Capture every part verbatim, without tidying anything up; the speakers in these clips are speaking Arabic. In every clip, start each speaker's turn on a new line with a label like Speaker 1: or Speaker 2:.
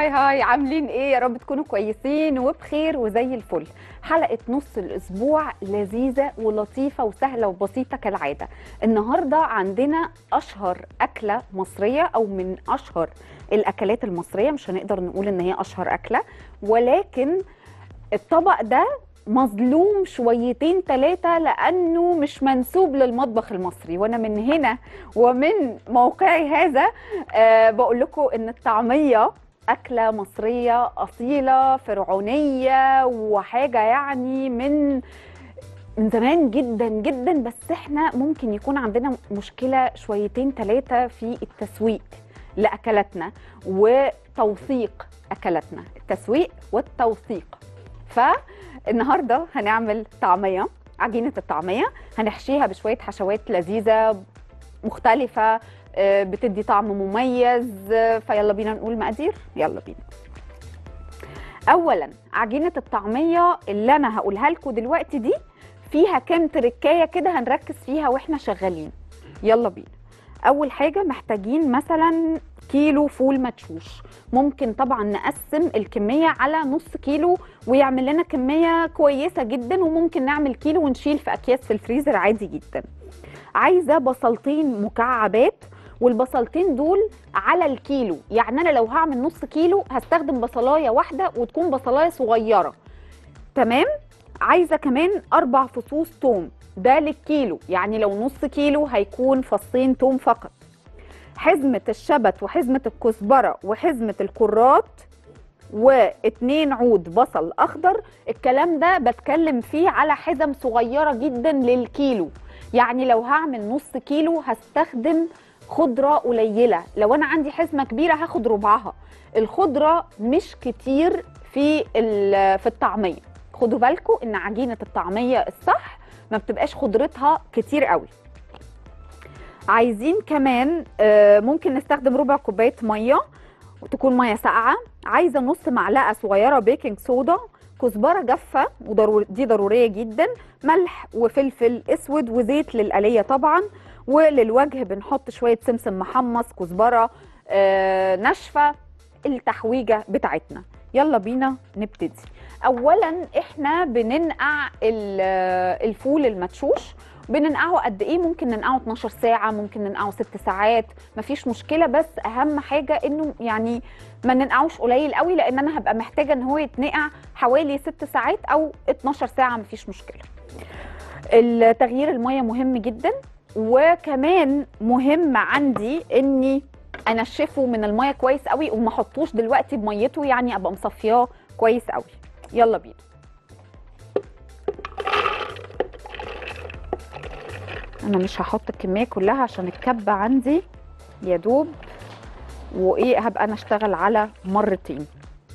Speaker 1: هاي هاي عاملين ايه؟ يا رب تكونوا كويسين وبخير وزي الفل. حلقة نص الأسبوع لذيذة ولطيفة وسهلة وبسيطة كالعادة. النهاردة عندنا أشهر أكلة مصرية أو من أشهر الأكلات المصرية، مش هنقدر نقول إن هي أشهر أكلة، ولكن الطبق ده مظلوم شويتين تلاتة لأنه مش منسوب للمطبخ المصري، وأنا من هنا ومن موقعي هذا أه بقول لكم إن الطعمية أكلة مصرية أصيلة فرعونية وحاجة يعني من من زمان جدا جدا، بس احنا ممكن يكون عندنا مشكلة شويتين تلاتة في التسويق لأكلاتنا وتوثيق أكلاتنا، التسويق والتوثيق. فالنهارده هنعمل طعميه، عجينه الطعميه هنحشيها بشويه حشوات لذيذه مختلفه بتدي طعم مميز. فيلا بينا نقول مقادير، يلا بينا. اولا عجينه الطعميه اللي انا هقولها لكم دلوقتي دي فيها كام تركايه كده هنركز فيها واحنا شغالين. يلا بينا. اول حاجه محتاجين مثلا كيلو فول مدشوش، ممكن طبعا نقسم الكميه على نص كيلو ويعمل لنا كميه كويسه جدا، وممكن نعمل كيلو ونشيل في اكياس في الفريزر عادي جدا. عايزه بصلتين مكعبات، والبصلتين دول على الكيلو، يعني انا لو هعمل نص كيلو هستخدم بصلايه واحده وتكون بصلايه صغيره. تمام. عايزه كمان اربع فصوص توم، ده للكيلو، يعني لو نص كيلو هيكون فصين توم فقط. حزمة الشبت وحزمة الكزبرة وحزمة الكرات واتنين عود بصل أخضر. الكلام ده بتكلم فيه على حزم صغيرة جدا للكيلو، يعني لو هعمل نص كيلو هستخدم خضرة قليلة، لو أنا عندي حزمة كبيرة هاخد ربعها. الخضرة مش كتير في في الطعمية، خدوا بالكم إن عجينة الطعمية الصح ما بتبقاش خضرتها كتير قوي. عايزين كمان ممكن نستخدم ربع كوبايه ميه وتكون ميه ساقعه. عايزه نص معلقه صغيره بيكنج صودا، كزبره جافه ودي ضروريه جدا، ملح وفلفل اسود وزيت للقليه طبعا، وللوجه بنحط شويه سمسم محمص، كزبره آه ناشفه، التحويجه بتاعتنا. يلا بينا نبتدي. اولا احنا بننقع الفول المدشوش. بننقعه قد ايه؟ ممكن ننقعه اتناشر ساعه، ممكن ننقعه ست ساعات، مفيش مشكله، بس اهم حاجه انه يعني ما ننقعوش قليل قوي، لان انا هبقى محتاجه ان هو يتنقع حوالي ست ساعات او اتناشر ساعه، مفيش مشكله. التغيير الميه مهم جدا، وكمان مهم عندي اني انشفه من الميه كويس قوي وما احطوش دلوقتي بميته، يعني ابقى مصفياه كويس قوي. يلا بينا. انا مش هحط الكميه كلها عشان الكبه عندي يا دوب، وايه هبقى انا اشتغل على مرتين.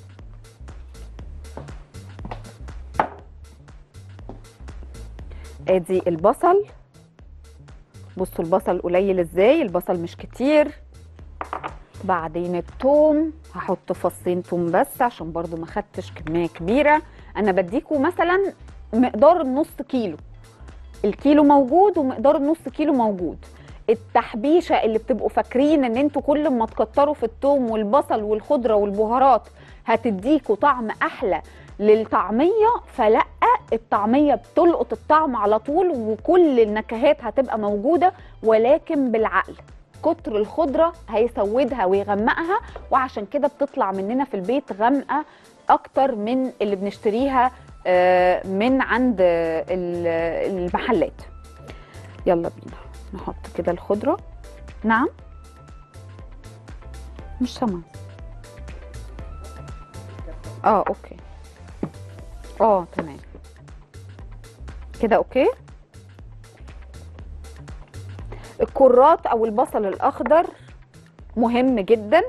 Speaker 1: ادي البصل، بصوا البصل قليل ازاي، البصل مش كتير. بعدين الثوم هحط فصين ثوم بس عشان برضو ما خدتش كميه كبيره. انا بديكوا مثلا مقدار النص كيلو، الكيلو موجود ومقدار النص كيلو موجود. التحبيشه اللي بتبقوا فاكرين ان انتوا كل ما تكتروا في الثوم والبصل والخضره والبهارات هتديكوا طعم احلى للطعميه، فلا، الطعميه بتلقط الطعم على طول وكل النكهات هتبقى موجوده، ولكن بالعقل. كتر الخضره هيسودها ويغمقها، وعشان كده بتطلع مننا في البيت غامقه اكتر من اللي بنشتريها من عند المحلات. يلا بينا نحط كده الخضرة. نعم مش سامعة. اه اوكي، اه تمام كده اوكي. الكرات او البصل الاخضر مهم جدا.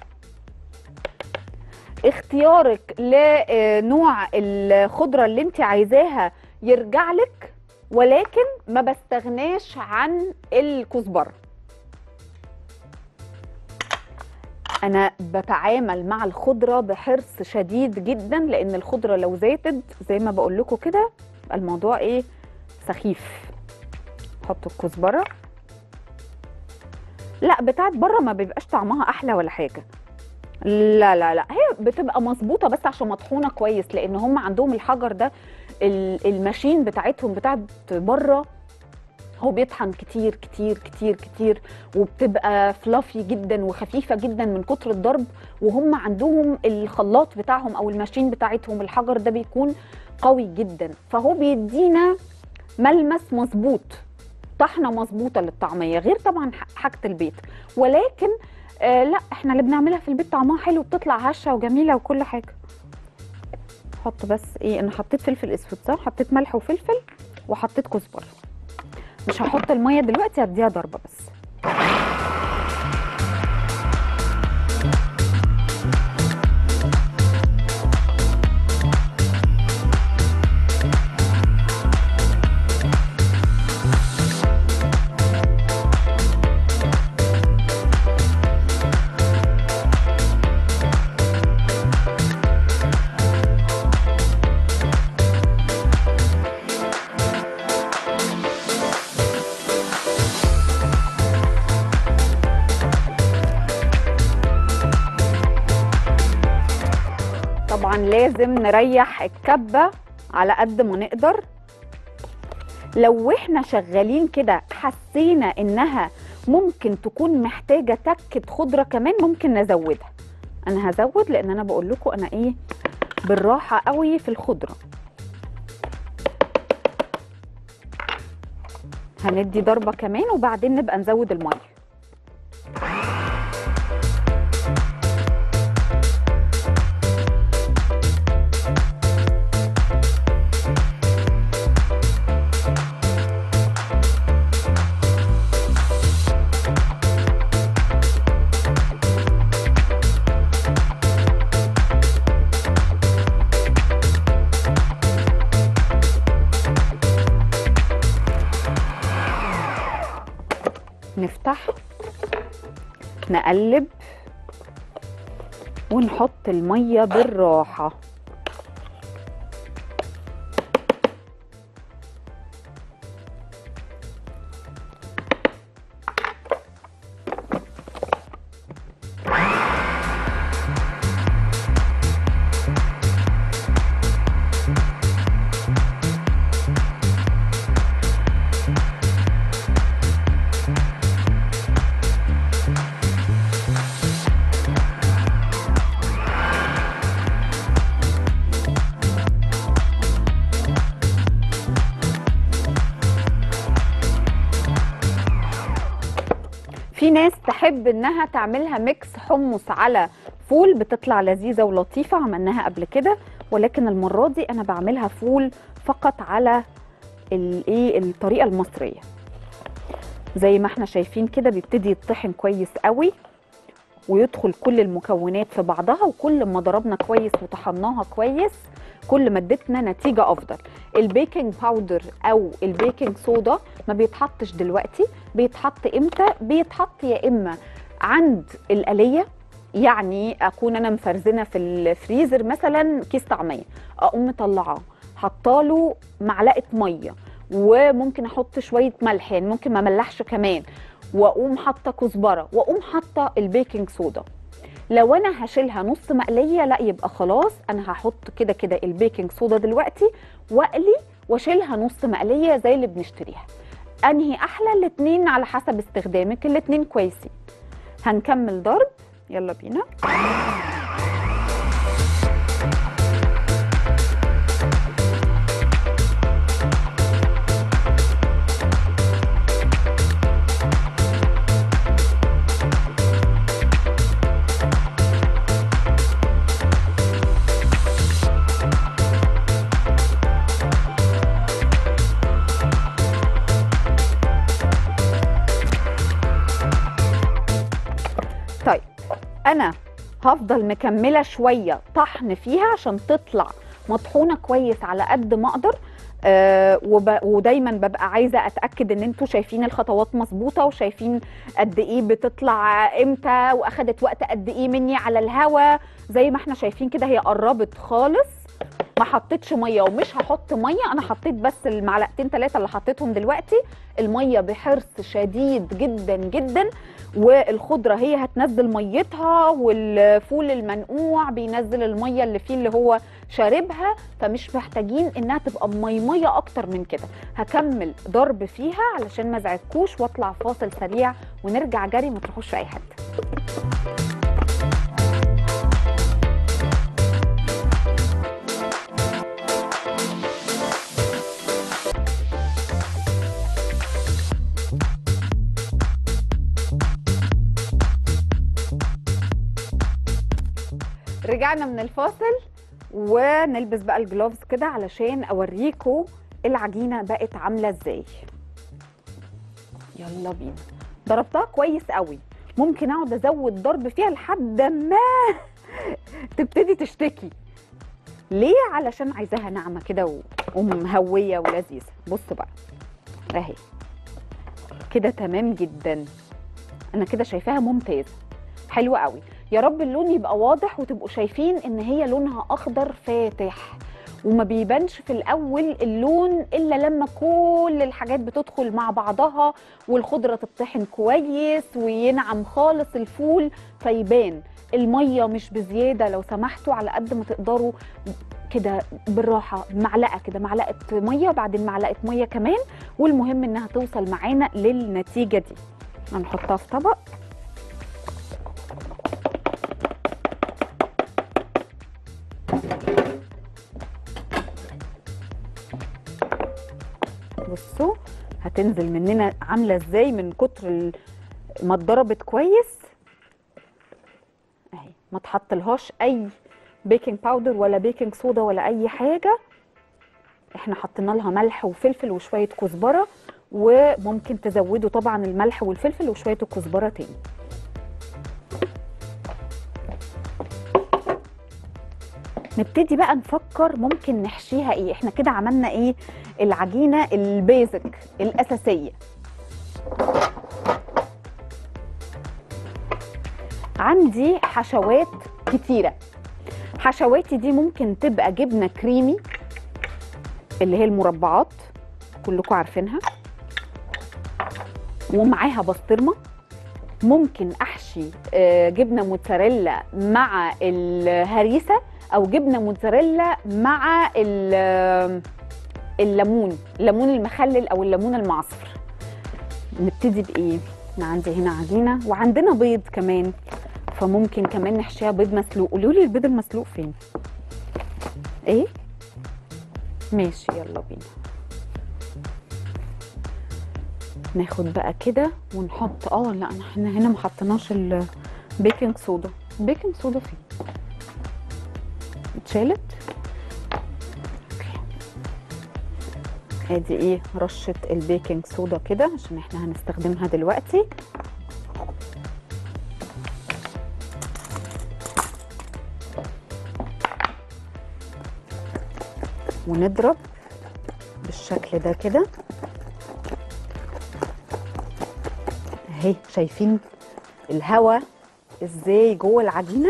Speaker 1: اختيارك لنوع الخضرة اللي انت عايزاها يرجع لك، ولكن ما بستغناش عن الكزبرة. انا بتعامل مع الخضرة بحرص شديد جدا، لان الخضرة لو زيتت زي ما بقول لكم كده الموضوع ايه سخيف. حط الكزبرة. لا بتاعت بره ما بيبقاش طعمها احلى ولا حاجة، لا لا لا، هي بتبقى مظبوطه بس عشان مطحونه كويس، لان هم عندهم الحجر ده ال- الماشين بتاعتهم بتاعت بره، هو بيطحن كتير كتير كتير كتير، وبتبقى فلافي جدا وخفيفه جدا من كتر الضرب. وهم عندهم الخلاط بتاعهم او الماشين بتاعتهم الحجر ده بيكون قوي جدا، فهو بيدينا ملمس مظبوط، طحنه مظبوطه للطعميه، غير طبعا ح- حاجه البيت. ولكن آه لا، احنا اللي بنعملها في البيت طعمها حلو، بتطلع هشه وجميله وكل حاجه. حط بس ايه، انا حطيت فلفل اسود صح، حطيت ملح وفلفل وحطيت كزبره. مش هحط الميه دلوقتي، هديها ضربه بس. طبعا لازم نريح الكبه على قد ما نقدر. لو احنا شغالين كده حسينا انها ممكن تكون محتاجه تكه خضره كمان، ممكن نزودها. انا هزود لان انا بقول لكم انا ايه، بالراحه قوي في الخضره. هندي ضربه كمان وبعدين نبقى نزود الميه. نفتح نقلب ونحط الميه بالراحه. في ناس تحب انها تعملها ميكس حمص على فول، بتطلع لذيذه ولطيفه، عملناها قبل كده. ولكن المره دي انا بعملها فول فقط على الايه، الطريقه المصريه. زي ما احنا شايفين كده بيبتدي يطحن كويس قوي ويدخل كل المكونات في بعضها، وكل ما ضربنا كويس وطحناها كويس كل ما ادتنا نتيجه افضل. البيكنج باودر او البيكنج صودا ما بيتحطش دلوقتي، بيتحط امتى؟ بيتحط يا اما عند الآلية، يعني اكون انا مفرزنه في الفريزر مثلا كيس طعميه، اقوم مطلعاه حطاله معلقه ميه، وممكن احط شويه ملح، يعني ممكن ما ملحش كمان، واقوم حاطه كزبره، واقوم حاطه البيكنج صودا. لو انا هشيلها نص مقليه لا، يبقى خلاص انا هحط كده كده البيكنج صودا دلوقتي واقلي واشيلها نص مقليه زي اللي بنشتريها. انهي احلى؟ الاتنين على حسب استخدامك، الاتنين كويسين. هنكمل ضرب، يلا بينا. طيب انا هفضل مكمله شويه طحن فيها عشان تطلع مطحونه كويس على قد ما اقدر. آه وب... ودايما ببقى عايزه اتاكد ان انتوا شايفين الخطوات مظبوطه، وشايفين قد ايه بتطلع امتى، واخدت وقت قد ايه مني على الهوا. زي ما احنا شايفين كده هي قربت خالص، ما حطيتش ميه ومش هحط ميه، انا حطيت بس المعلقتين ثلاثه اللي حطيتهم دلوقتي، الميه بحرص شديد جدا جدا. والخضره هي هتنزل ميتها، والفول المنقوع بينزل الميه اللي فيه اللي هو شاربها، فمش محتاجين انها تبقى ميميه اكتر من كده. هكمل ضرب فيها علشان ما ازعجكوش واطلع فاصل سريع ونرجع جري، ما تروحوش في اي حته. رجعنا من الفاصل ونلبس بقى الجلوفز كده علشان اوريكم العجينه بقت عامله ازاي. يلا بينا. ضربتها كويس قوي، ممكن اقعد ازود ضرب فيها لحد ما تبتدي تشتكي. ليه؟ علشان عايزاها ناعمه كده ومهويه ولذيذه. بصوا بقى اهي كده تمام جدا، انا كده شايفاها ممتازه حلوه قوي. يا رب اللون يبقى واضح وتبقوا شايفين ان هي لونها اخضر فاتح، وما بيبانش في الاول اللون الا لما كل الحاجات بتدخل مع بعضها والخضره تطحن كويس وينعم خالص الفول فيبان. الميه مش بزياده لو سمحتوا، على قد ما تقدروا كده بالراحه، معلقه كده، معلقه ميه بعدين معلقه ميه كمان، والمهم انها توصل معانا للنتيجه دي. هنحطها في طبق. بصوا هتنزل مننا عامله ازاي من كتر ما اتضربت كويس اهي. ما تحطلهاش اي بيكنج باودر ولا بيكنج صودا ولا اي حاجه، احنا حطينا لها ملح وفلفل وشويه كزبره، وممكن تزودوا طبعا الملح والفلفل وشويه الكزبره تاني. نبتدي بقى نفكر ممكن نحشيها ايه. احنا كده عملنا ايه؟ العجينه البيزك الاساسيه. عندي حشوات كتيره. حشواتي دي ممكن تبقى جبنه كريمي اللي هي المربعات كلكم عارفينها، ومعاها بسطرمه. ممكن احشي جبنه موتزاريلا مع الهريسه، او جبنه موتزاريلا مع الليمون، الليمون المخلل او الليمون المعصفر. نبتدي بايه؟ انا عندي هنا عجينه وعندنا بيض كمان، فممكن كمان نحشيها بيض مسلوق. قولوا لي البيض المسلوق فين؟ ايه؟ ماشي يلا بينا. ناخد بقى كده ونحط اه لا احنا هنا ما حطيناش البيكنج صودا. البيكنج صودا فين؟ اتشالت. ادي ايه رشه البيكنج صودا كده عشان احنا هنستخدمها دلوقتي. ونضرب بالشكل ده كده اهي. شايفين الهواء ازاي جوه العجينه؟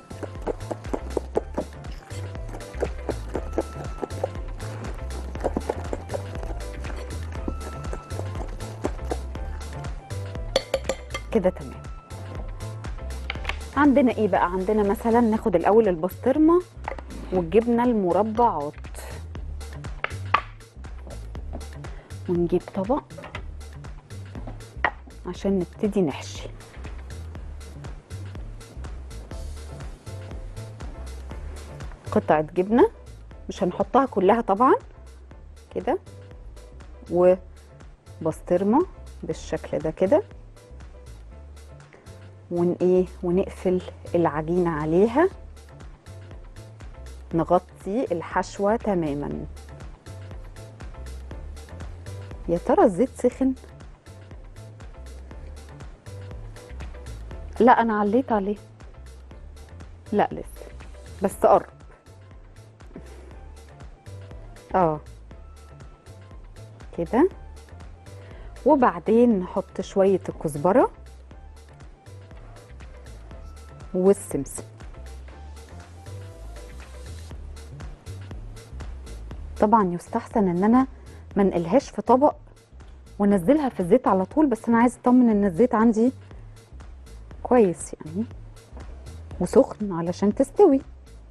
Speaker 1: كده تمام. عندنا ايه بقى؟ عندنا مثلا ناخد الاول البسطرمه والجبنه المربعات، ونجيب طبق عشان نبتدي نحشي. قطعه جبنه مش هنحطها كلها طبعا كده، وبسطرمه بالشكل ده كده، ون ايه ونقفل العجينه عليها، نغطي الحشوه تماما. يا ترى الزيت سخن؟ لا انا عليت عليه. لا لسه بس قرب. اه كده. وبعدين نحط شويه الكزبره والسمسم. طبعا يستحسن ان انا ما انقلهاش في طبق وانزلها في الزيت على طول، بس انا عايزه اطمن ان الزيت عندي كويس يعني وسخن علشان تستوي.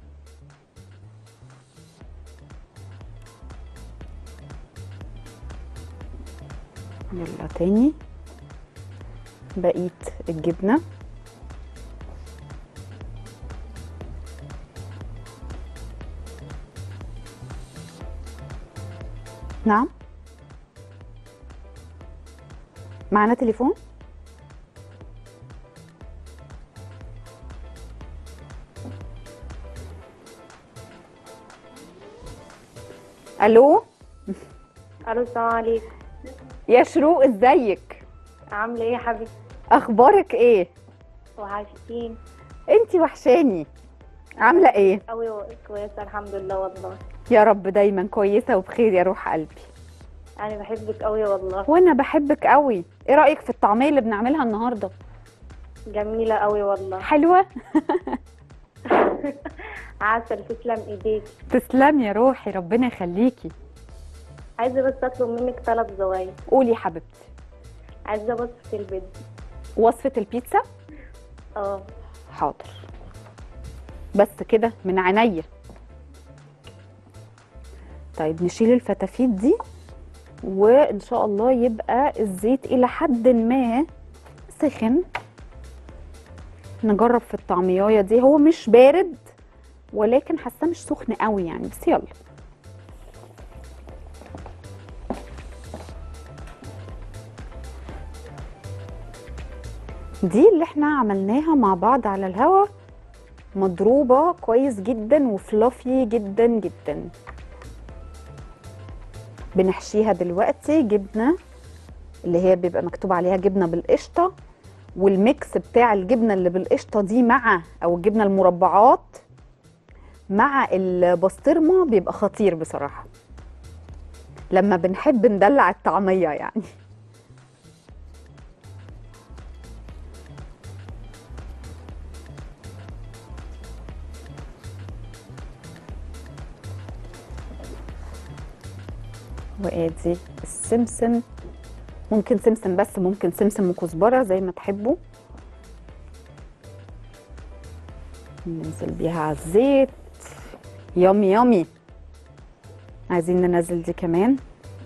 Speaker 1: يلا تاني بقية الجبنة. نعم، معانا تليفون. الو.
Speaker 2: الو، السلام عليكم.
Speaker 1: يا شروق، ازيك؟
Speaker 2: عامله ايه يا حبيبتي؟
Speaker 1: اخبارك ايه؟
Speaker 2: وحشتيني.
Speaker 1: انتي وحشاني. عامله ايه؟
Speaker 2: قوي كويسه الحمد لله والله.
Speaker 1: يا رب دايما كويسه وبخير يا روح قلبي.
Speaker 2: انا بحبك قوي والله.
Speaker 1: وانا بحبك قوي. ايه رايك في الطعميه اللي بنعملها النهارده؟
Speaker 2: جميله قوي والله.
Speaker 1: حلوه.
Speaker 2: عسل، تسلم ايديك.
Speaker 1: تسلمي يا روحي، ربنا يخليكي.
Speaker 2: عايزه بس اطلب منك طلب صغير.
Speaker 1: قولي يا حبيبتي.
Speaker 2: عايزه وصفه البيتزا.
Speaker 1: وصفه البيتزا؟
Speaker 2: اه
Speaker 1: حاضر، بس كده من عينيا. طيب نشيل الفتافيت دي، وان شاء الله يبقى الزيت الى حد ما سخن. نجرب في الطعميايه دي. هو مش بارد ولكن حاسه مش سخن قوي يعني، بس يلا. دي اللي احنا عملناها مع بعض على الهوا، مضروبه كويس جدا وفلافي جدا جدا. بنحشيها دلوقتي جبنه اللي هي بيبقى مكتوب عليها جبنه بالقشطه، والميكس بتاع الجبنه اللي بالقشطه دي مع او الجبنه المربعات مع البسطرمه بيبقى خطير بصراحه، لما بنحب ندلع الطعميه يعني. وادي السمسم، ممكن سمسم بس ممكن سمسم وكزبره زي ما تحبوا. ننزل بيها على الزيت. يامي يامي. عايزين ننزل دي كمان.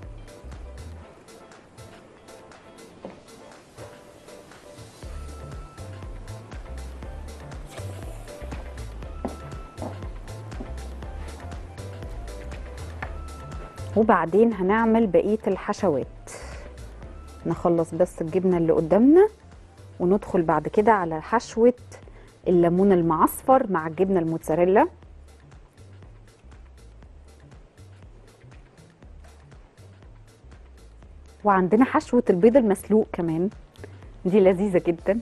Speaker 1: وبعدين هنعمل بقية الحشوات. نخلص بس الجبنة اللي قدامنا وندخل بعد كده على حشوة الليمون المعصفر مع الجبنة الموتزاريلا. وعندنا حشوة البيض المسلوق كمان، دي لذيذة جدا.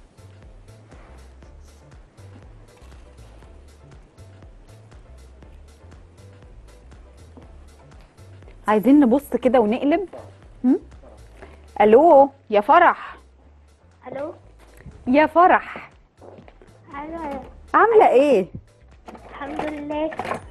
Speaker 1: عايزين نبص كده ونقلب. هم؟ الو يا فرح.
Speaker 2: الو.
Speaker 1: يا فرح،
Speaker 2: الو.
Speaker 1: عاملة ايه؟
Speaker 2: الحمد لله.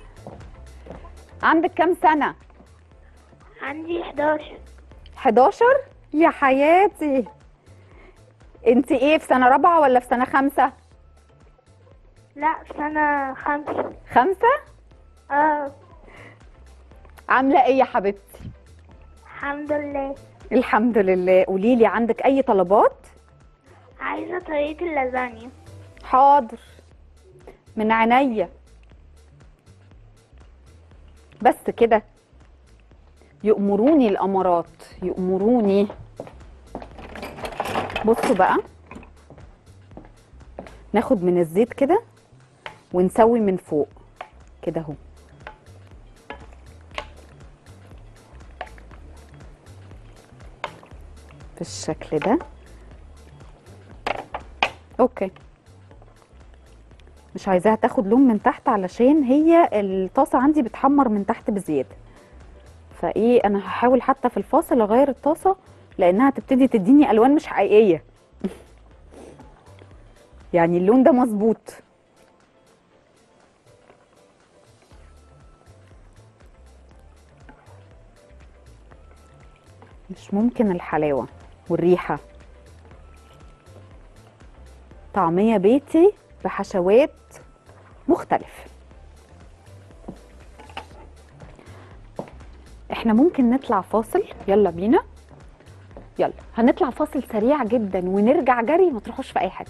Speaker 1: عندك كام سنة؟
Speaker 2: عندي حداشر.
Speaker 1: حداشر؟ يا حياتي. انت ايه، في سنة رابعة ولا في سنة خمسة؟
Speaker 2: لا، في سنه خمسة.
Speaker 1: خمسة؟
Speaker 2: اه
Speaker 1: عاملة ايه يا حبيبتي؟
Speaker 2: الحمد لله.
Speaker 1: الحمد لله. قوليلي عندك اي طلبات؟
Speaker 2: عايزه طريقه اللازانيا.
Speaker 1: حاضر، من عينيا. بس كده، يأمروني الأمارات يأمروني. بصوا بقى، ناخد من الزيت كده ونسوي من فوق كده اهو. بالشكل ده. اوكي، مش عايزاها تاخد لون من تحت علشان هي الطاسه عندي بتحمر من تحت بزياده، فايه انا هحاول حتى في الفاصل اغير الطاسه لانها تبتدي تديني الوان مش حقيقيه. يعني اللون ده مظبوط. مش ممكن الحلاوه والريحه. طعميه بيتي بحشوات مختلفه. احنا ممكن نطلع فاصل، يلا بينا. يلا هنطلع فاصل سريع جدا ونرجع جري، ما تروحوش في اي حاجه.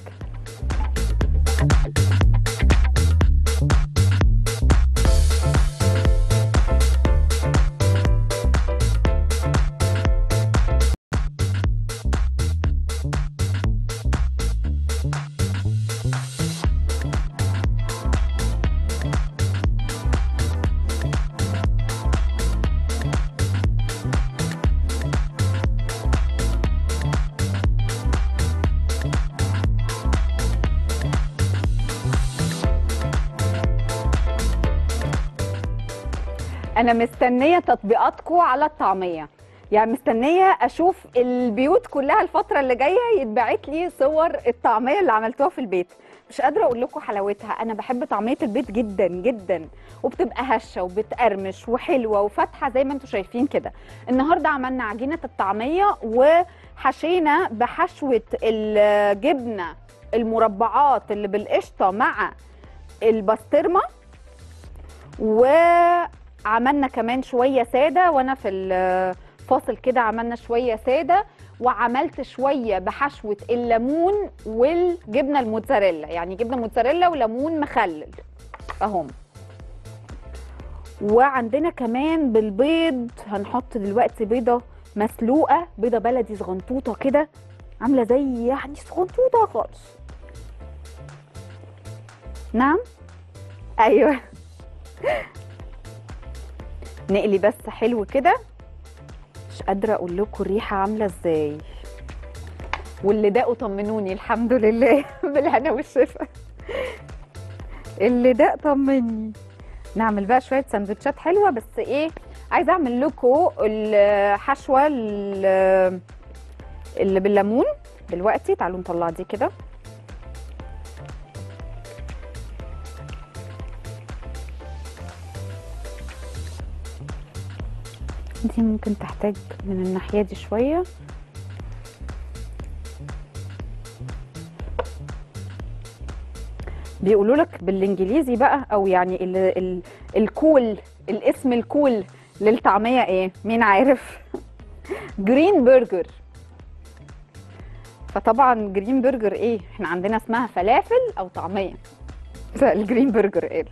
Speaker 1: انا مستنيه تطبيقاتكم على الطعميه، يعني مستنيه اشوف البيوت كلها الفتره اللي جايه يتبعت لي صور الطعميه اللي عملتوها في البيت. مش قادره اقول لكم حلاوتها، انا بحب طعميه البيت جدا جدا، وبتبقى هشه وبتقرمش وحلوه وفاتحه زي ما انتم شايفين كده. النهارده عملنا عجينه الطعميه وحشينا بحشوه الجبنه المربعات اللي بالقشطه مع البسطرمه، وعملنا كمان شويه ساده، وانا في الفاصل كده عملنا شويه ساده، وعملت شويه بحشوه الليمون والجبنه الموتزاريلا، يعني جبنه موتزاريلا وليمون مخلل اهم. وعندنا كمان بالبيض، هنحط دلوقتي بيضه مسلوقه، بيضه بلدي صغنطوطه كده، عامله زي يعني صغنطوطه خالص. نعم ايوه نقلي بس حلو كده، مش قادره اقول لكم الريحه عامله ازاي، واللي داقوا طمنوني الحمد لله بالهنا والشفا. اللي داق طمني. نعمل بقى شويه سندوتشات حلوه، بس ايه، عايزه اعمل لكم الحشوه اللي بالليمون دلوقتي. تعالوا نطلع دي كده. دي ممكن تحتاج من الناحيه دي شويه. بيقولوا لك بالانجليزي بقى، او يعني ال ال الكول، الاسم الكول للطعميه ايه؟ مين عارف؟ جرين برجر. فطبعا جرين برجر ايه؟ احنا عندنا اسمها فلافل او طعميه، فالجرين برجر ايه؟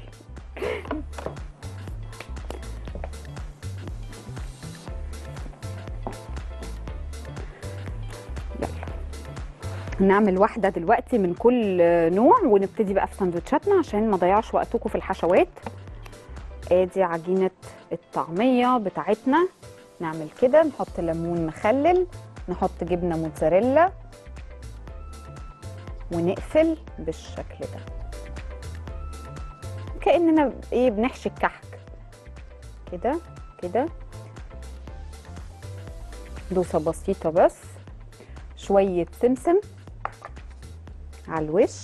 Speaker 1: نعمل واحدة دلوقتي من كل نوع ونبتدي بقى في سندوتشاتنا عشان ما ضيعش وقتكم في الحشوات. ادي عجينة الطعمية بتاعتنا. نعمل كده، نحط ليمون مخلل، نحط جبنة موتزاريلا، ونقفل بالشكل ده كأننا ايه بنحشي الكحك كده كده. دوسة بسيطة بس، شوية سمسم على الوش،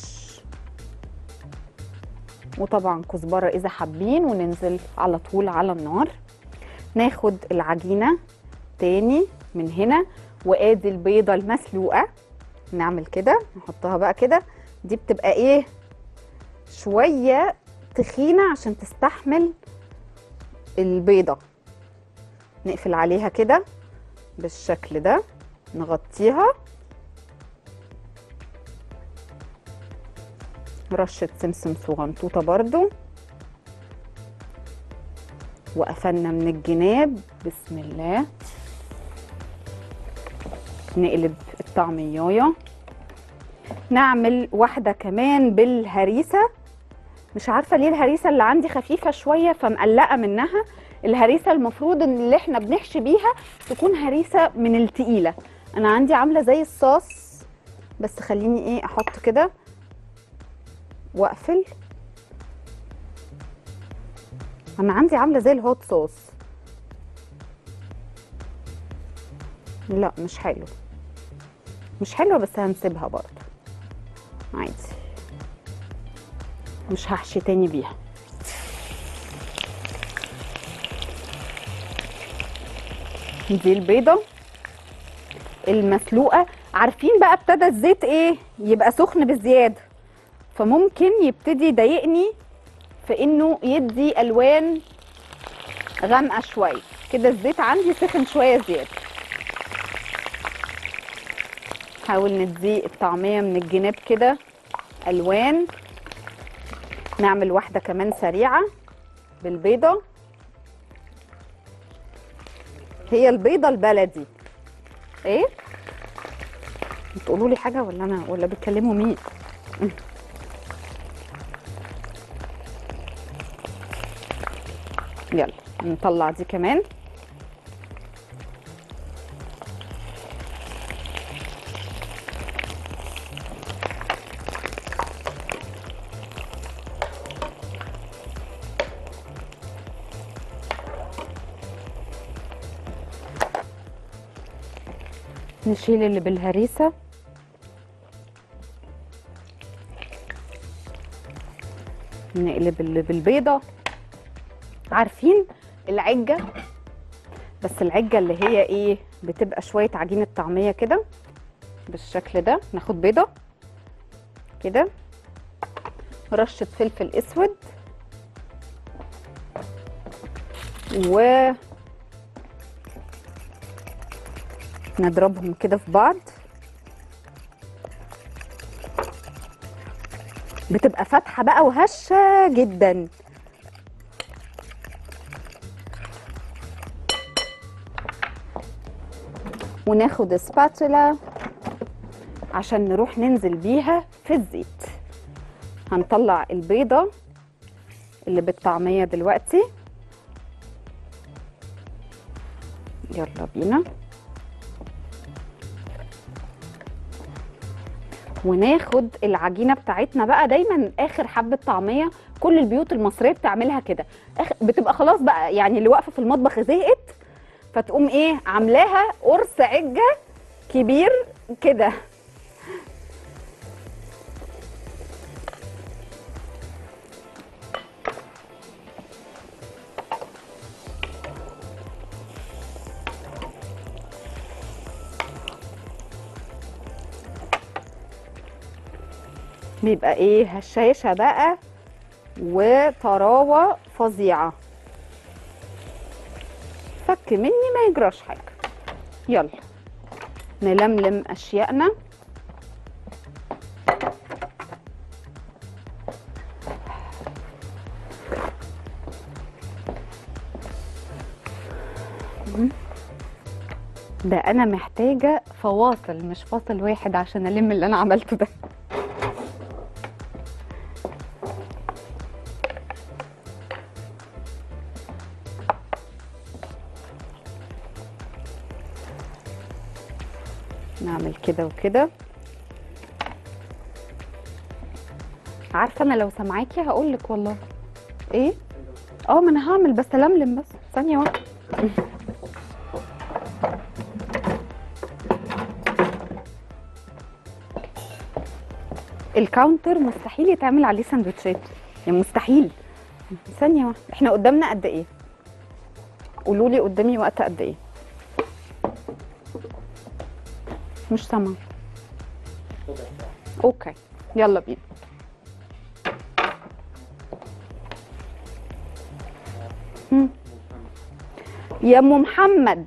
Speaker 1: وطبعا كزبره اذا حابين، وننزل على طول على النار. ناخد العجينه تاني من هنا، وادي البيضه المسلوقه. نعمل كده، نحطها بقى كده. دي بتبقى ايه شويه تخينه عشان تستحمل البيضه. نقفل عليها كده بالشكل ده، نغطيها، رشة سمسم صغنطوطة برضو، وقفلنا من الجناب. بسم الله. نقلب الطعمية. نعمل واحدة كمان بالهريسة. مش عارفة ليه الهريسة اللي عندي خفيفة شوية فمقلقة منها. الهريسة المفروض ان اللي احنا بنحشي بيها تكون هريسة من التقيلة. انا عندي عاملة زي الصوص، بس خليني ايه احط كده واقفل. انا عندي عامله زي الهوت صوص. لا مش حلو، مش حلوه، بس هنسيبها برضه عادي، مش هحشي تاني بيها. دي البيضه المسلوقه. عارفين بقى ابتدى الزيت ايه يبقى سخن بزياده، فممكن يبتدي يضايقني في انه يدي الوان غامقه شويه كده. الزيت عندي سخن شويه زياده. حاول ندي الطعميه من الجناب كده الوان. نعمل واحده كمان سريعه بالبيضه. هي البيضه البلدي ايه؟ بتقولوا لي حاجه ولا انا ولا بتكلموا مين؟ يلا نطلع دي كمان. نشيل اللي بالهريسه. نقلب اللي بالبيضه. عارفين العجه؟ بس العجه اللي هي ايه، بتبقى شويه عجينه طعميه كده بالشكل ده. ناخد بيضه كده، رشه فلفل اسود، و نضربهم كده في بعض. بتبقى فاتحه بقى وهشه جدا. وناخد سباتولا عشان نروح ننزل بيها في الزيت. هنطلع البيضه اللي بالطعميه دلوقتي. يلا بينا. وناخد العجينه بتاعتنا بقى. دايما اخر حبه طعميه كل البيوت المصريه بتعملها كده، بتبقى خلاص بقى يعني اللي واقفه في المطبخ زهقت، فتقوم ايه عاملاها قرص عجه كبير كده. بيبقى ايه هشاشه بقى وطراوه فظيعه. فك مني ما يجراش حاجه. يلا نلملم اشيائنا. ده انا محتاجه فواصل مش فاصل واحد عشان الم اللي انا عملته ده. نعمل كده وكده. عارفه انا لو سامعاكي هقول لك والله. ايه اه ما انا هعمل بس لملم بس ثانيه واحده. الكاونتر مستحيل يتعمل عليه سندوتشات، يعني مستحيل. ثانيه واحده. احنا قدامنا قد ايه؟ قولوا لي قدامي وقت قد ايه؟ مش سامعه. اوكي يلا بينا. هم. يا ام محمد.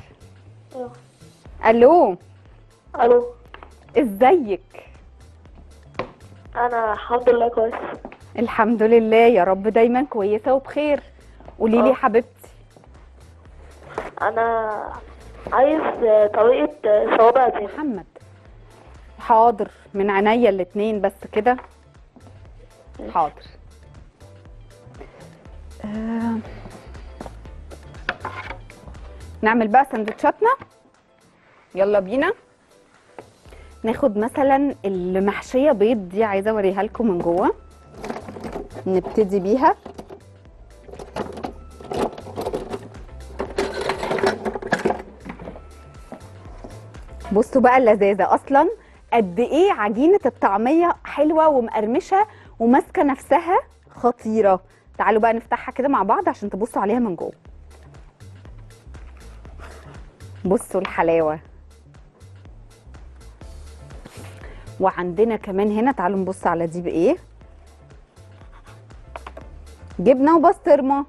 Speaker 1: الو.
Speaker 2: الو.
Speaker 1: ازيك؟
Speaker 2: انا الحمد لله كويس.
Speaker 1: الحمد لله يا رب دايما كويسه وبخير. قولي لي
Speaker 2: آه.
Speaker 1: يا حبيبتي.
Speaker 2: انا عايز طريقه صوابع زينب.
Speaker 1: محمد حاضر من عينيا الاتنين بس كده. حاضر. آه. نعمل بقى سندوتشاتنا. يلا بينا. ناخد مثلا المحشيه بيض دي، عايزه اوريها لكم من جوه. نبتدي بيها. بصوا بقى اللذاذه اصلا قد ايه عجينه الطعميه حلوه ومقرمشه وماسكه نفسها خطيره. تعالوا بقى نفتحها كده مع بعض عشان تبصوا عليها من جوه. بصوا الحلاوه. وعندنا كمان هنا، تعالوا نبص على دي بايه، جبنه وبسطرمه.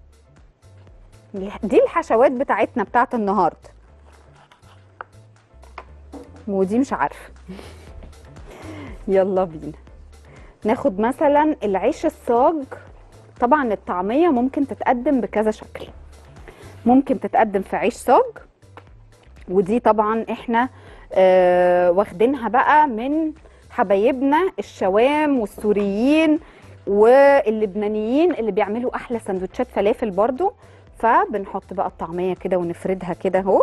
Speaker 1: دي الحشوات بتاعتنا بتاعت النهارده. ودي مش عارفه. يلا بينا ناخد مثلا العيش الصاج. طبعا الطعميه ممكن تتقدم بكذا شكل، ممكن تتقدم في عيش صاج، ودي طبعا احنا آه واخدينها بقى من حبايبنا الشوام والسوريين واللبنانيين اللي بيعملوا احلى سندوتشات فلافل برضو. فبنحط بقى الطعميه كده ونفردها كده اهو.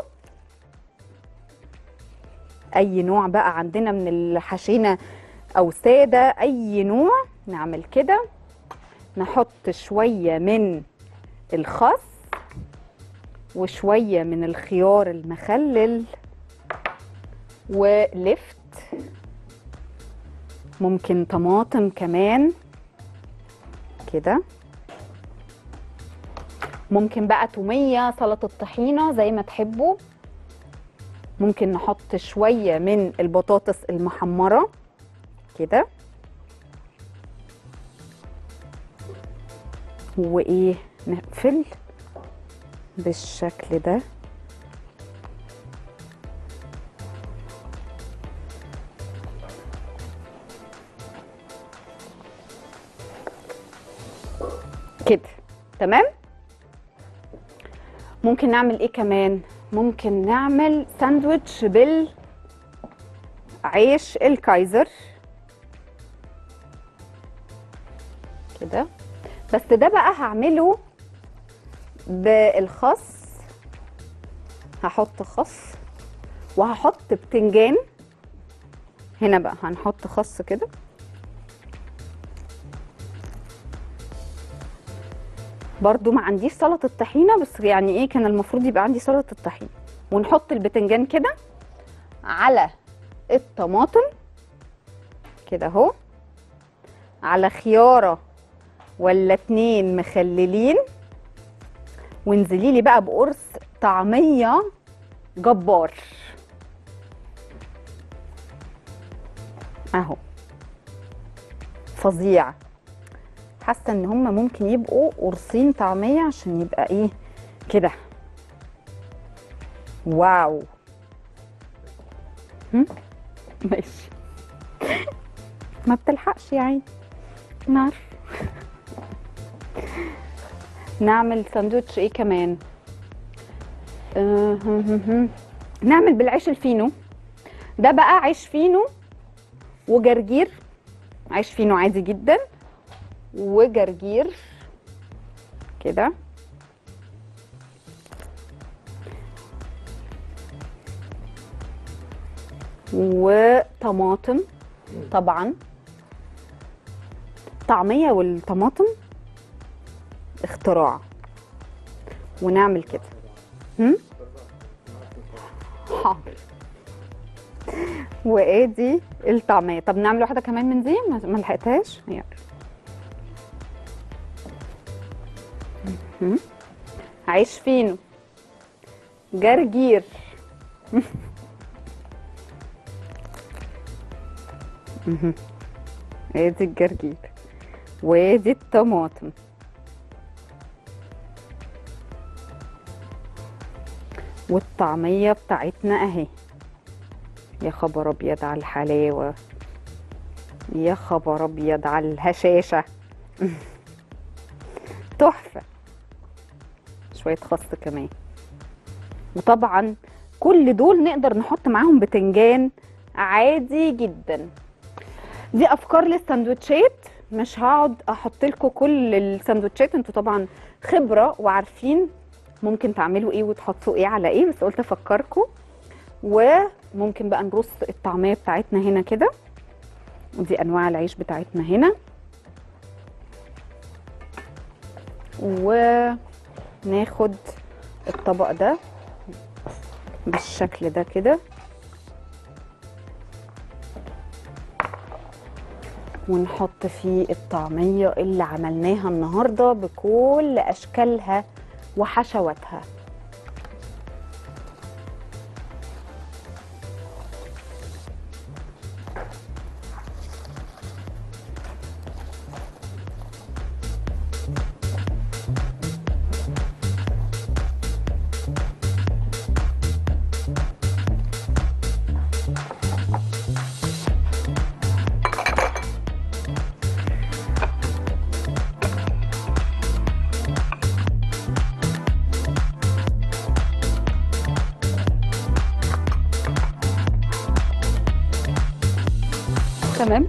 Speaker 1: اي نوع بقى عندنا من الحشينه او ساده، اي نوع نعمل كده. نحط شويه من الخس وشويه من الخيار المخلل ولفت، ممكن طماطم كمان كده، ممكن بقى توميه، سلطه طحينه زي ما تحبوا. ممكن نحط شويه من البطاطس المحمره كده، وايه نقفل بالشكل ده. كده تمام. ممكن نعمل ايه كمان؟ ممكن نعمل ساندويتش بالعيش الكايزر كده، بس ده بقى هعمله بالخس. هحط خس وهحط بتنجان هنا بقى، هنحط خس كده برضو. ما عنديش سلطه طحينه، بس يعني ايه كان المفروض يبقى عندي سلطه طحينه. ونحط البتنجان كده على الطماطم كده اهو، على خياره ولا اتنين مخللين، وانزلي لي بقى بقرص طعميه جبار اهو، فظيع. حاسه ان هم ممكن يبقوا قرصين طعميه عشان يبقى ايه كده. واو. هم؟ ماشي. ما بتلحقش يا عيني. نار. نعمل ساندوتش ايه كمان؟ أه نعمل بالعيش الفينو. ده بقى عيش فينو وجرجير، عيش فينو عادي جدا وجرجير كده، وطماطم طبعا. الطعمية والطماطم اختراع. ونعمل كده. هم؟ حاضر. وادي الطعمية. طب نعمل واحدة كمان من دي، ما لحقتهاش. يلا. هم؟ عيش فينو، جرجير، ادي الجرجير وادي الطماطم والطعمية بتاعتنا اهي. يا خبر ابيض على الحلاوة، يا خبر ابيض على الهشاشة. تحفة. شوية خس كمان. وطبعا كل دول نقدر نحط معاهم بتنجان عادي جدا. دي افكار للساندوتشات، مش هقعد احط لكم كل الساندوتشات، انتوا طبعا خبره وعارفين ممكن تعملوا ايه وتحطوا ايه على ايه، بس قلت افكركم. وممكن بقى نرص الطعميه بتاعتنا هنا كده، ودي انواع العيش بتاعتنا هنا، وناخد الطبق ده بالشكل ده كده، ونحط فيه الطعمية اللي عملناها النهاردة بكل أشكالها وحشواتها. تمام.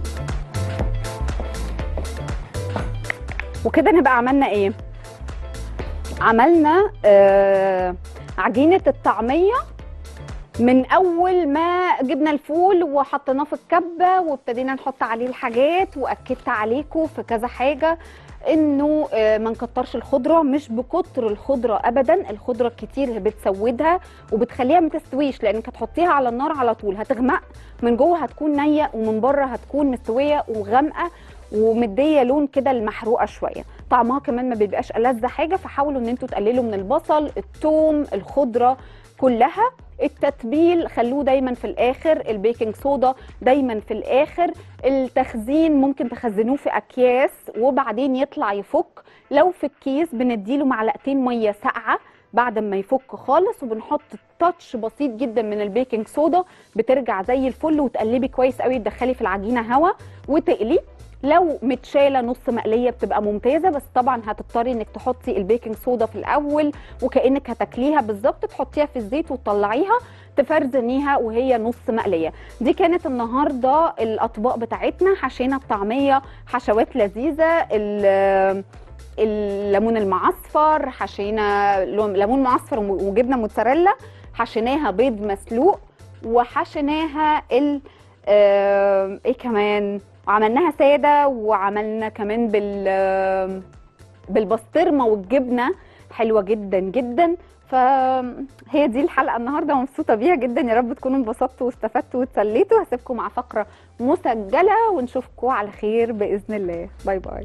Speaker 1: وكده نبقى عملنا ايه؟ عملنا آه عجينة الطعمية من اول ما جبنا الفول وحطيناه في الكبة وابتدينا نحط عليه الحاجات، واكدت عليكم في كذا حاجة انه آه ما نكترش الخضرة، مش بكتر الخضرة ابدا، الخضرة الكتير بتسودها وبتخليها ما تستويش، لانك هتحطيها على النار على طول هتغمق من جوه، هتكون نية، ومن بره هتكون مستوية وغامقة ومديه لون كده المحروقه شويه، طعمها كمان ما بيبقاش ألذ حاجه. فحاولوا ان انتوا تقللوا من البصل، الثوم، الخضره كلها. التتبيل خلوه دايما في الاخر، البيكنج صودا دايما في الاخر. التخزين ممكن تخزنوه في اكياس وبعدين يطلع يفك، لو في الكيس بنديله معلقتين ميه ساقعه بعد ما يفك خالص، وبنحط تاتش بسيط جدا من البيكنج صودا، بترجع زي الفل. وتقلبي كويس قوي، تدخلي في العجينه هواء وتقلي. لو متشاله نص مقليه بتبقى ممتازه، بس طبعا هتضطري انك تحطي البيكنج صودا في الاول وكانك هتاكليها بالظبط، تحطيها في الزيت وتطلعيها تفرزنيها وهي نص مقليه. دي كانت النهارده الاطباق بتاعتنا. حشينا الطعميه حشوات لذيذه، الليمون المعصفر حشينا ليمون معصفر وجبنه موتزاريلا، حشيناها بيض مسلوق، وحشيناها ال آه ايه كمان، وعملناها ساده، وعملنا كمان بال بالبسطرمه والجبنه حلوه جدا جدا. فهي دي الحلقه النهارده، مبسوطه بيها جدا. يا رب تكونوا انبسطتوا واستفدتوا واتسليتوا. هسيبكم مع فقره مسجله ونشوفكم على خير باذن الله. باي باي.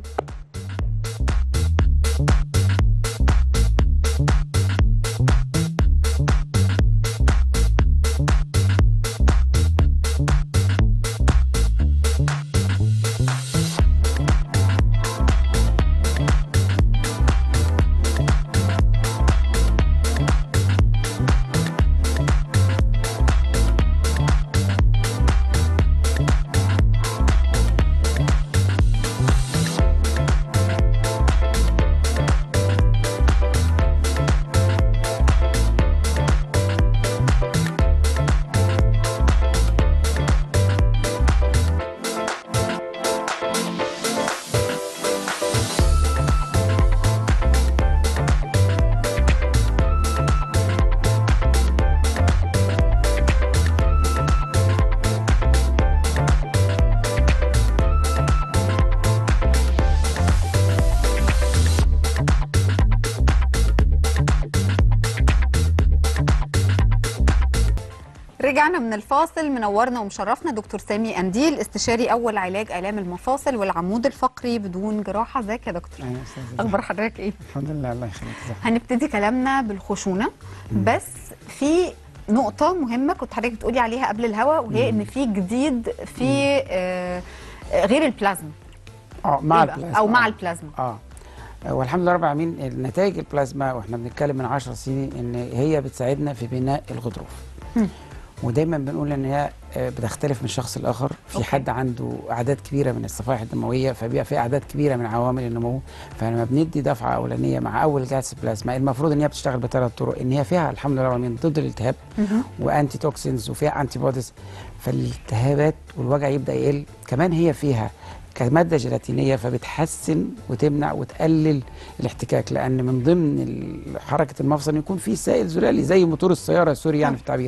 Speaker 1: رجعنا من الفاصل، منورنا ومشرفنا دكتور سامي قنديل، استشاري اول علاج الام المفاصل والعمود الفقري بدون جراحه. ازيك يا دكتور؟
Speaker 3: اهلا استاذ.
Speaker 1: اخبار حضرتك ايه؟
Speaker 3: الحمد لله، الله يخليك.
Speaker 1: هنبتدي كلامنا بالخشونه، بس في نقطه مهمه كنت حضرتك بتقولي عليها قبل الهوا، وهي ان في جديد في آه غير البلازما.
Speaker 3: اه مع البلازما
Speaker 1: او مع البلازما.
Speaker 3: اه والحمد لله رب العالمين. النتائج البلازما واحنا بنتكلم من عشر سنين ان هي بتساعدنا في بناء الغضروف. م. ودايما بنقول ان هي بتختلف من شخص لاخر. في أوكي. حد عنده اعداد كبيره من الصفائح الدمويه، فبيبقى في اعداد كبيره من عوامل النمو. فلما بندي دفعه اولانيه مع اول جلسه بلازما، المفروض ان هي بتشتغل بثلاث طرق، ان هي فيها الحمد لله رب العالمين ضد الالتهاب وانتي توكسينز وفيها انتي بوديز، فالالتهابات والوجع يبدا يقل. كمان هي فيها كماده جيلاتينيه، فبتحسن وتمنع وتقلل الاحتكاك، لان من ضمن حركه المفصل يكون في سائل زلالي زي موتور السياره، سوري يعني في التعبير.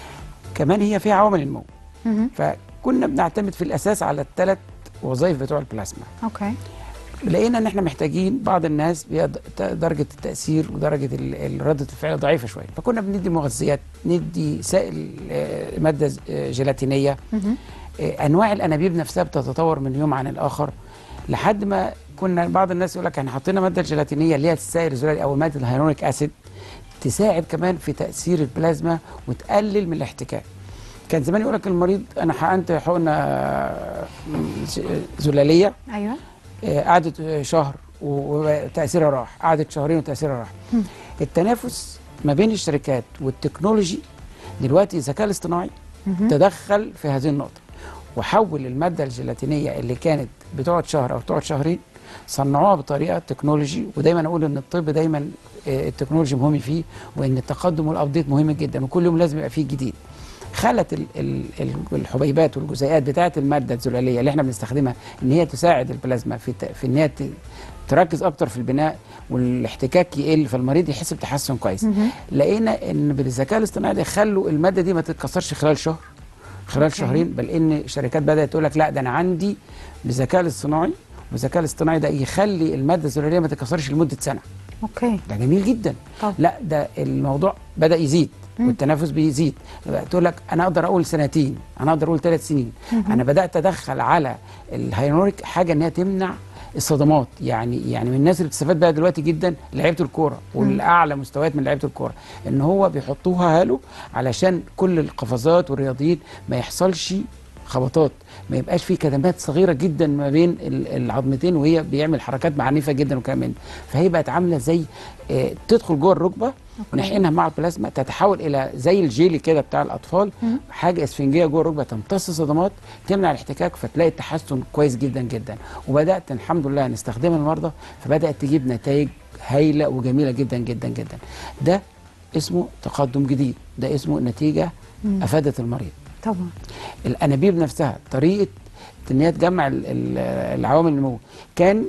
Speaker 3: كمان هي فيها عوامل النمو. فكنا بنعتمد في الاساس على الثلاث وظائف بتوع البلازما.
Speaker 1: اوكي.
Speaker 3: لقينا ان احنا محتاجين بعض الناس درجه التاثير ودرجه رده الفعل ضعيفه شويه، فكنا بندي مغذيات، ندي سائل ماده جيلاتينيه. انواع الانابيب نفسها بتتطور من يوم عن الاخر، لحد ما كنا بعض الناس يقول لك احنا حطينا ماده جيلاتينيه اللي هي السائل الزلالي او ماده الهيالورونيك اسيد، تساعد كمان في تاثير البلازما وتقلل من الاحتكاك. كان زمان يقول لك المريض انا حقنت حقنه زلاليه،
Speaker 1: ايوه،
Speaker 3: قعدت شهر وتاثيرها راح، قعدت شهرين وتاثيرها راح. التنافس ما بين الشركات والتكنولوجي دلوقتي الذكاء الاصطناعي تدخل في هذه النقطه، وحول الماده الجيلاتينيه اللي كانت بتقعد شهر او تقعد شهرين، صنعوها بطريقه تكنولوجي. ودايما اقول ان الطب دايما التكنولوجي مهم فيه، وان التقدم والابديت مهم جدا، وكل يوم لازم يبقى فيه جديد. خلت ال ال ال الحبيبات والجزيئات بتاعه الماده الزلاليه اللي احنا بنستخدمها ان هي تساعد البلازما في في ان هي تركز اكتر في البناء والاحتكاك يقل، فالمريض يحس بتحسن كويس. لقينا ان بالذكاء الاصطناعي ده خلوا الماده دي ما تتكسرش خلال شهر، خلال أوكي. شهرين، بل ان شركات بدات تقول لك لا ده انا عندي بالذكاء الاصطناعي، والذكاء الاصطناعي ده يخلي الماده الزلاليه ما تتكسرش لمده سنه.
Speaker 1: اوكي
Speaker 3: ده جميل جدا. طب. لا ده الموضوع بدا يزيد مم. والتنافس بيزيد، تقول لك انا اقدر اقول سنتين، انا اقدر اقول ثلاث سنين. مم. انا بدات ادخل على الهيانوريك حاجه انها تمنع الصدمات، يعني يعني من الناس اللي بتستفاد بقى دلوقتي جدا لعيبه الكوره والاعلى مستويات من لعيبه الكوره، ان هو بيحطوها له علشان كل القفزات والرياضيين ما يحصلش خبطات، ما يبقاش في كدمات صغيره جدا ما بين العظمتين وهي بيعمل حركات عنيفه جدا وكمان، فهي بقت عامله زي آه تدخل جوه الركبه ونحقنها مع البلازما تتحول الى زي الجيلي كده بتاع الاطفال، مم. حاجه اسفنجيه جوه الركبه تمتص صدمات تمنع الاحتكاك، فتلاقي التحسن كويس جدا جدا. وبدات الحمد لله نستخدمها المرضى، فبدات تجيب نتائج هايله وجميله جدا جدا جدا. ده اسمه تقدم جديد، ده اسمه نتيجه مم. افادت المريض. طبعا الانابيب نفسها طريقه ان هي تجمع العوامل النمو كان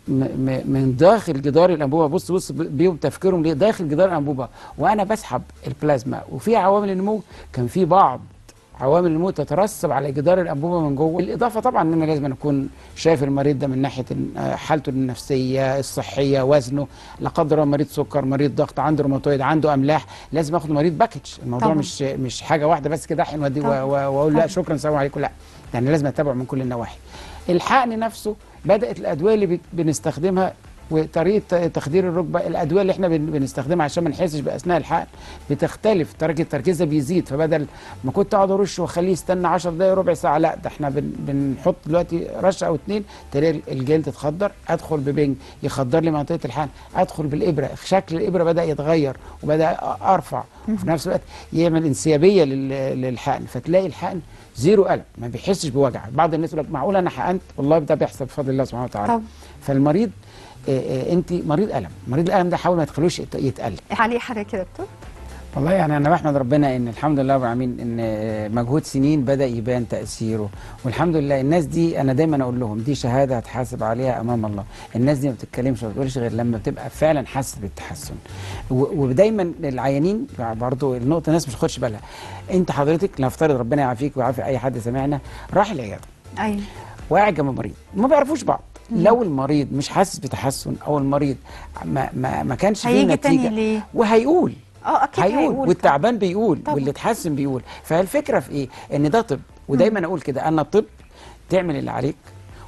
Speaker 3: من داخل جدار الانبوبه، بص بص بيهم تفكيرهم ليه داخل جدار الانبوبه وانا بسحب البلازما وفي عوامل النمو، كان في بعض عوامل النمو تترسب على جدار الانبوبه من جوه. الاضافه طبعا ان انا لازم اكون شايف المريض ده من ناحيه حالته النفسيه الصحيه، وزنه، لا قدر الله مريض سكر، مريض ضغط، عنده روماتويد، عنده املاح، لازم اخد مريض باكج. الموضوع طبعا. مش مش حاجه واحده بس كده احن ودي واقول لا شكرا سلام عليكم، لا يعني لازم اتابعه من كل النواحي. الحقن نفسه بدات الادويه اللي بنستخدمها وطريقه تخدير الركبه، الادويه اللي احنا بنستخدمها عشان ما نحسش باثناء الحقن بتختلف، درجه تركيزها بيزيد، فبدل ما كنت اقعد ارش واخليه يستنى عشر دقائق ربع ساعه، لا ده احنا بن بنحط دلوقتي رشه او اتنين تلاقي الجلد اتخدر، ادخل ببنج يخدر لي منطقه الحقن، ادخل بالابره شكل الابره بدا يتغير وبدا ارفع، وفي نفس الوقت يعمل انسيابيه للحقن، فتلاقي الحقن زيرو الم، ما بيحسش بوجع. بعض الناس يقول لك معقول انا حقنت؟ والله ده بيحصل بفضل الله سبحانه وتعالى. طب. فالمريض إيه انت مريض الم، مريض الالم ده حاول ما تخلوش يتقل.
Speaker 1: عليه حضرتك يا دكتور؟
Speaker 3: والله يعني انا بحمد ربنا ان الحمد لله رب العالمين ان مجهود سنين بدا يبان تاثيره، والحمد لله. الناس دي انا دايما اقول لهم دي شهاده هتحاسب عليها امام الله، الناس دي ما بتتكلمش وما بتقولش غير لما بتبقى فعلا حاسه بالتحسن. ودايما العيانين برضه النقطه الناس مش تاخدش بالها، انت حضرتك نفترض ربنا يعافيك ويعافي اي حد سمعنا راح العياده ايوه وقاعد جنب مريض ما بيعرفوش بعض، لو المريض مش حاسس بتحسن او المريض ما ما, ما كانش فيه نتيجه تاني ليه؟ وهيقول اه اكيد هيقول, هيقول والتعبان بيقول طبعا. واللي اتحسن بيقول. فالفكره في ايه؟ ان ده طب، ودايما اقول كده ان الطب تعمل اللي عليك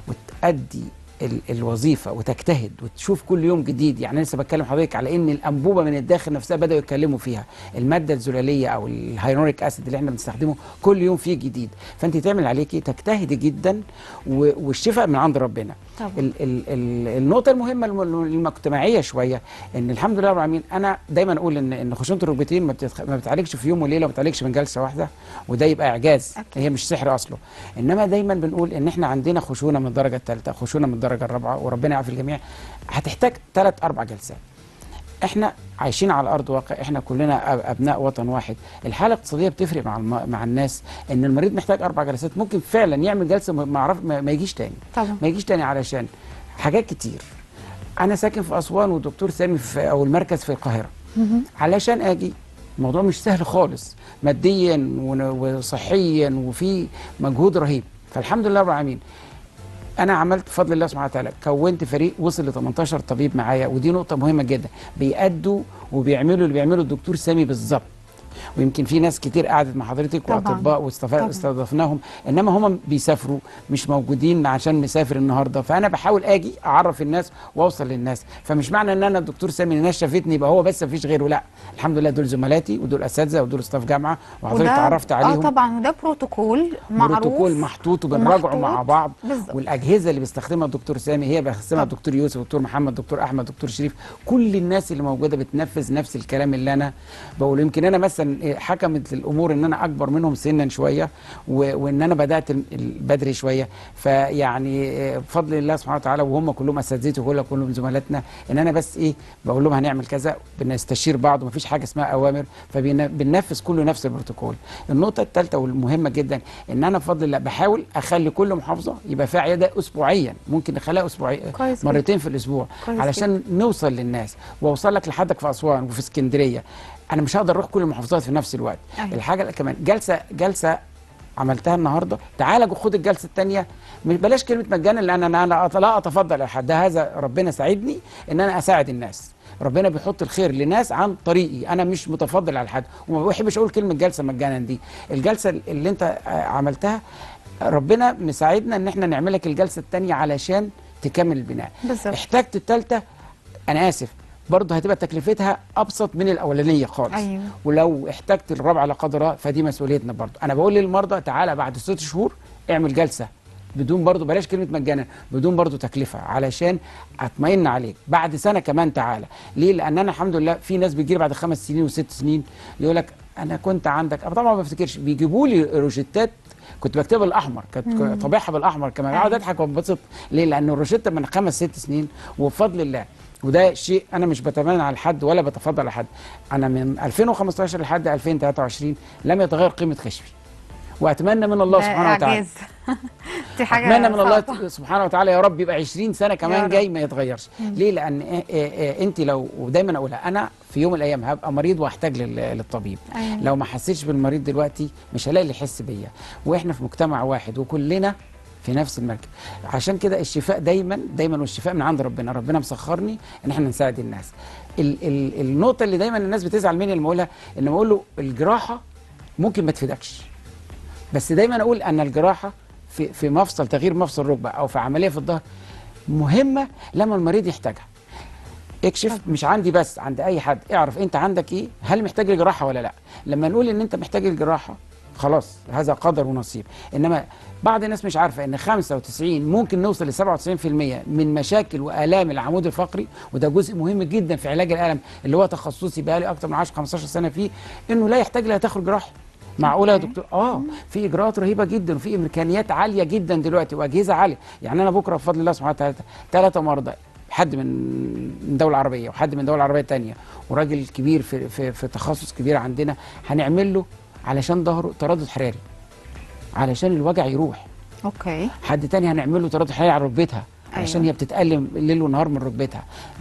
Speaker 3: وتأدي ال الوظيفه وتجتهد وتشوف كل يوم جديد. يعني انا لسه بتكلم حضرتك على ان الانبوبه من الداخل نفسها بداوا يتكلموا فيها الماده الزلاليه او الهيانوريك اسيد اللي احنا بنستخدمه كل يوم فيه جديد، فانت تعمل عليكي تجتهدي جدا والشفاء من عند ربنا. ال ال ال النقطه المهمه المجتمعيه شويه ان الحمد لله رب العالمين انا دايما اقول ان ان خشونه الركبتين ما, ما بتعالجش في يوم وليله، ما بتعالجش من جلسه واحده، وده يبقى اعجاز أكيد. هي مش سحر اصله، انما دايما بنقول ان احنا عندنا خشونه من الدرجه الثالثه، خشونه من الدرجه الرابعه، وربنا يعافي الجميع، هتحتاج ثلاث اربع جلسات. احنا عايشين على ارض واقع، احنا كلنا ابناء وطن واحد، الحاله الاقتصاديه بتفرق مع الم... مع الناس، ان المريض محتاج اربع جلسات ممكن فعلا يعمل جلسه ما عرف ما... ما يجيش تاني طبعا. ما يجيش تاني علشان حاجات كتير. انا ساكن في اسوان والدكتور سامي في او المركز في القاهره، علشان اجي الموضوع مش سهل خالص ماديا وصحيا وفي مجهود رهيب. فالحمد لله رب العالمين انا عملت بفضل الله سبحانه وتعالى كونت فريق وصل ل تمنتاشر طبيب معايا، ودي نقطه مهمه جدا، بيأدوا وبيعملوا اللي بيعمله الدكتور سامي بالظبط. ويمكن في ناس كتير قعدت مع حضرتك واطباء واستضفناهم، انما هم بيسافروا مش موجودين عشان نسافر النهارده، فانا بحاول اجي اعرف الناس واوصل للناس. فمش معنى ان انا الدكتور سامي الناس شافتني يبقى هو بس مفيش غيره، لا الحمد لله دول زملاتي ودول اساتذه ودول استاف جامعه وحضرتك اتعرفت عليهم.
Speaker 1: اه طبعا، وده بروتوكول معروف،
Speaker 3: بروتوكول محطوط وبنراجعه مع بعض بالزبط. والاجهزه اللي بيستخدمها الدكتور سامي هي بيستخدمها الدكتور يوسف، دكتور محمد، دكتور احمد، دكتور شريف، كل الناس اللي موجوده بتنفذ نفس الكلام اللي انا بقوله. يمكن انا مثلا كان حكمت الامور ان انا اكبر منهم سنا شويه، وان انا بدات بدري شويه، فيعني بفضل الله سبحانه وتعالى، وهم كلهم اساتذتي وكلهم كلهم زملاتنا، ان انا بس ايه بقول لهم هنعمل كذا، بنستشير بعض ومفيش حاجه اسمها اوامر، فبننفذ كله نفس البروتوكول. النقطه الثالثه والمهمه جدا ان انا بفضل الله بحاول اخلي كل محافظه يبقى فيها عياده اسبوعيا، ممكن نخليها اسبوعيا مرتين في الاسبوع علشان نوصل للناس، واوصل لك لحدك في اسوان وفي اسكندريه. انا مش هقدر اروح كل المحافظات في نفس الوقت. أيوة. الحاجه كمان جلسه جلسه عملتها النهارده، تعالى خد الجلسه الثانيه، بلاش كلمه مجانا لان انا انا لا اتفضل على حد، هذا ربنا ساعدني ان انا اساعد الناس، ربنا بيحط الخير لناس عن طريقي، انا مش متفضل على حد، وما بحبش اقول كلمه جلسه مجانا دي. الجلسه اللي انت عملتها ربنا مساعدنا ان احنا نعمل لك الجلسه الثانيه علشان تكمل البناء. بالظبط. احتجت الثالثه انا اسف برضه هتبقى تكلفتها ابسط من الاولانيه خالص. أيوة. ولو احتجت الرابعه لا قدر الله فدي مسؤوليتنا برضه. انا بقول للمرضى تعالى بعد ست شهور اعمل جلسه بدون برضه، بلاش كلمه مجانا، بدون برضه تكلفه، علشان اطمئن عليك. بعد سنه كمان تعالى. ليه؟ لان انا الحمد لله في ناس بتجي بعد خمس سنين وست سنين يقول لك انا كنت عندك، طبعا ما بفتكرش، بيجيبوا لي روشتات كنت بكتبها بالاحمر، كانت طابعها بالاحمر كمان، اقعد اضحك وانبسط. ليه؟ لان الروشته من خمس ست سنين، وبفضل الله وده شيء انا مش بتمنى على حد ولا بتفضل على حد، انا من ألفين وخمستاشر لحد ألفين وتلاتة وعشرين لم يتغير قيمه خشبي، واتمنى من الله سبحانه وتعالى دي حاجه اتمنى من الله سبحانه وتعالى يا رب يبقى عشرين سنه كمان جاي ما يتغيرش. مم. ليه؟ لان إيه إيه انت لو، ودايما اقولها، انا في يوم من الايام هبقى مريض واحتاج للطبيب. أيوة. لو ما حسيتش بالمريض دلوقتي مش هلاقي اللي يحس بيا، واحنا في مجتمع واحد وكلنا في نفس المركب. عشان كده الشفاء دايما دايما والشفاء من عند ربنا، ربنا مسخرني ان احنا نساعد الناس. ال ال النقطه اللي دايما الناس بتزعل مني لما اقولها، ان اقول له الجراحه ممكن ما تفيدكش، بس دايما اقول ان الجراحه في في مفصل تغيير مفصل ركبه او في عمليه في الظهر مهمه لما المريض يحتاجها. اكشف، مش عندي بس، عند اي حد، اعرف انت عندك ايه، هل محتاج الجراحه ولا لا. لما نقول ان انت محتاج الجراحه خلاص هذا قدر ونصيب. انما بعض الناس مش عارفه ان خمسة وتسعين ممكن نوصل ل سبعة وتسعين في المية من مشاكل والام العمود الفقري، وده جزء مهم جدا في علاج الالم اللي هو تخصصي بقالي اكتر من عشرة خمستاشر سنه فيه، انه لا يحتاج لا تاخد جراحه. معقوله يا دكتور؟ اه في اجراءات رهيبه جدا وفي امكانيات عاليه جدا دلوقتي واجهزه عاليه. يعني انا بكره بفضل الله سبحانه وتعالى ثلاثه مرضى، حد من دوله عربيه وحد من دوله عربيه ثانيه وراجل كبير في في, في تخصص كبير عندنا، هنعمل له علشان ظهره تردد حراري علشان الوجع يروح. اوكي. حد تاني هنعمل له تردد حراري على ركبتها علشان أيوة. هي بتتألم ليل ونهار من ركبتها،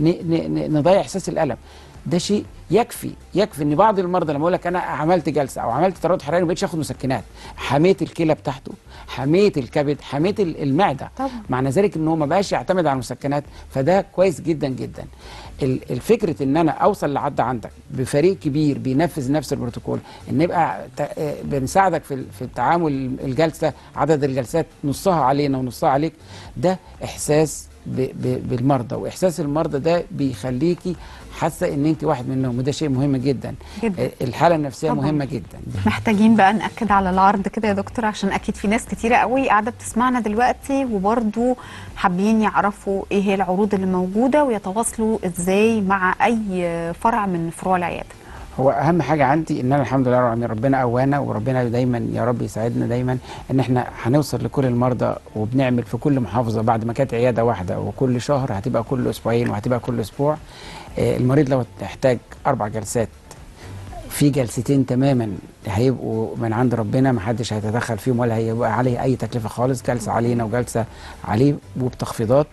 Speaker 3: نضيع احساس الالم. ده شيء يكفي يكفي ان بعض المرضى لما اقول لك انا عملت جلسه او عملت تردد حراري ما بقتش اخد مسكنات، حميت الكلى بتاعته، حميت الكبد، حميت المعده. طبعا. معنى ذلك ان هو ما بقاش يعتمد على المسكنات، فده كويس جدا جدا. الفكره ان انا اوصل لحد عندك بفريق كبير بينفذ نفس البروتوكول، ان يبقى بنساعدك في في التعامل الجلسه، عدد الجلسات نصها علينا ونصها عليك، ده احساس بالمرضى، واحساس المرضى ده بيخليكي حاسه ان انت واحد منهم، وده شيء مهم جدا, جداً. الحاله النفسيه طبعا مهمه جدا.
Speaker 1: محتاجين بقى ناكد على العرض كده يا دكتور، عشان اكيد في ناس كتيره قوي قاعده بتسمعنا دلوقتي وبرضو حابين يعرفوا ايه هي العروض اللي موجوده ويتواصلوا ازاي مع اي فرع من فروع العياده.
Speaker 3: هو اهم حاجه عندي ان انا الحمد لله رب ربنا قوانا، وربنا دايما يا رب يساعدنا دايما ان احنا هنوصل لكل المرضى، وبنعمل في كل محافظه بعد ما كانت عياده واحده وكل شهر هتبقى كل اسبوعين وهتبقى كل اسبوع. آه المريض لو تحتاج اربع جلسات في جلستين تماما هيبقوا من عند ربنا، ما حدش هيتدخل فيهم ولا هيبقى عليه اي تكلفه خالص، جلسه علينا وجلسه عليه وبتخفيضات.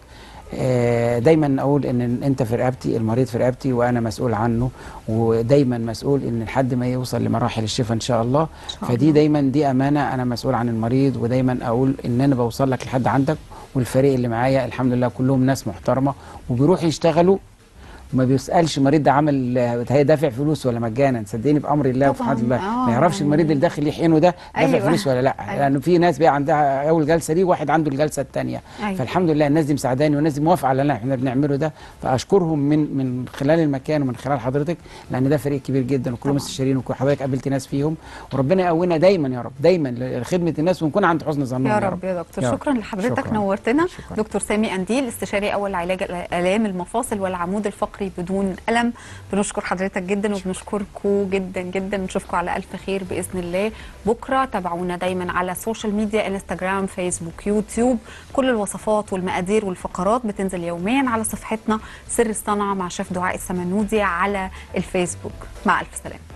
Speaker 3: دايما اقول ان انت في رقبتي، المريض في رقبتي وانا مسؤول عنه، ودايما مسؤول ان لحد ما يوصل لمراحل الشفاء ان شاء الله. فدي دايما دي امانه، انا مسؤول عن المريض، ودايما اقول ان انا بوصل لك لحد عندك. والفريق اللي معايا الحمد لله كلهم ناس محترمه وبيروحوا يشتغلوا، ما بيسالش المريض ده عمل هي دافع فلوس ولا مجانا، صدقني بامر الله وفي الله. آه. ما يعرفش المريض اللي داخل يحقنه ده دافع أيوة. فلوس ولا لا. أيوة. لانه في ناس بقى عندها اول جلسه دي وواحد عنده الجلسه الثانيه. أيوة. فالحمد لله الناس دي مساعداني والناس دي موافقه على اللي احنا بنعمله ده، فاشكرهم من من خلال المكان ومن خلال حضرتك، لان ده فريق كبير جدا وكلهم مستشارين وحضرتك قابلت ناس فيهم، وربنا يقوينا دايما يا رب دايما لخدمه الناس ونكون عند حسن ظنهم
Speaker 1: يا رب. يا دكتور شكرا لحضرتك، نورتنا. شكرا. دكتور سامي قنديل، استشاري اول علاج الام المفاصل والعمود الفقري الظهري بدون الم. بنشكر حضرتك جدا وبنشكركم جدا جدا، نشوفكم على الف خير باذن الله بكره. تابعونا دايما على السوشيال ميديا، انستغرام، فيسبوك، يوتيوب. كل الوصفات والمقادير والفقرات بتنزل يوميا على صفحتنا سر الصنعه مع شيف دعاء السمنودي على الفيسبوك. مع الف سلامه.